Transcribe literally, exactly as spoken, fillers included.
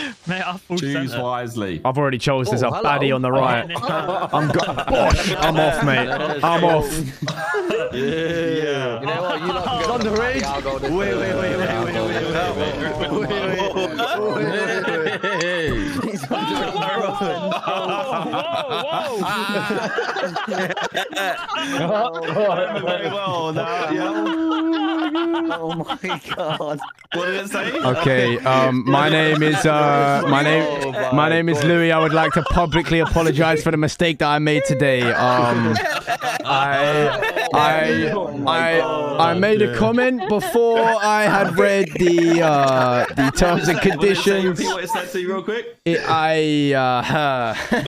Mate, I full Choose center. wisely. I've already chose. There's Oh, a hello. baddie on the right. I'm go Bosh, I'm off, mate. I'm off. Yeah. You know what? You lot can go On the ridge. I'll go this Wait, way. wait, wait, wait, wait, wait, wait, wait, wait. He's on the Very well. Now, yeah. Oh my god. What did it say? Okay, um, my name is uh, my name, my name is Louis. I would like to publicly apologize for the mistake that I made today. Um, I, I, I, I made a comment before I had read the uh, the terms and conditions. Repeat what it said to you real quick. It, I, uh,